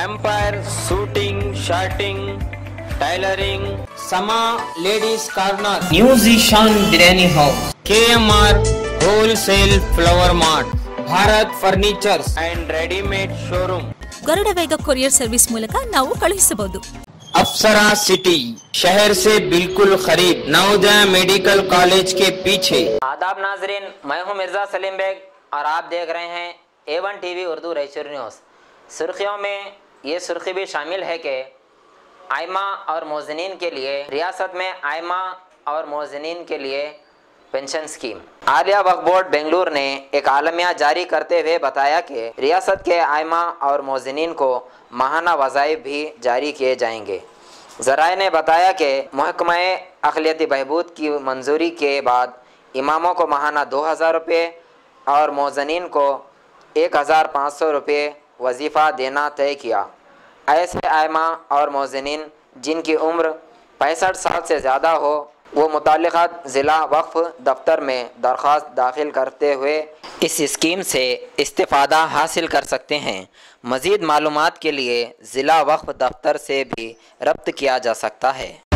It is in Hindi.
Empire shooting, shirting, tailoring, Sama ladies corner, new Zeeshan biryani house, KMR wholesale flower mart, Bharat furnitures and readymade showroom. Garuda Vega courier service ಮೂಲಕ ನಾವು ಕಳುಹಿಸಬಹುದು। अप्सरा सिटी, शहर से बिल्कुल करीब, नवोदय मेडिकल कॉलेज के पीछे। आदाब नाजरीन, मैं हूं मिर्ज़ा सलीम बेग और आप देख रहे हैं A1 TV Urdu Raichur news. सुर्खियों में ये सुर्खी भी शामिल है कि आयमा और मोज़नीन के लिए रियासत में आयमा और मोज़नीन के लिए पेंशन स्कीम। आलिया वक्फ बोर्ड बेंगलुरु ने एक आलमिया जारी करते हुए बताया कि रियासत के आयमा और मोज़नीन को माहाना वज़ाइफ भी जारी किए जाएंगे। ज़राए ने बताया कि महकमा अक़लियती बहबूद की मंजूरी के बाद इमामों को माहाना 2000 रुपये और मोज़नीन को 1500 रुपये वजीफ़ा देना तय किया। ऐसे आयमा और मोज़नीन जिनकी उम्र 65 साल से ज़्यादा हो वो मुताल्लिक़ा ज़िला वक्फ़ दफ्तर में दरख्वास्त दाखिल करते हुए इस स्कीम से इस्तिफ़ादा हासिल कर सकते हैं। मज़ीद मालूमात के लिए ज़िला वक्फ़ दफ्तर से भी रब्त किया जा सकता है।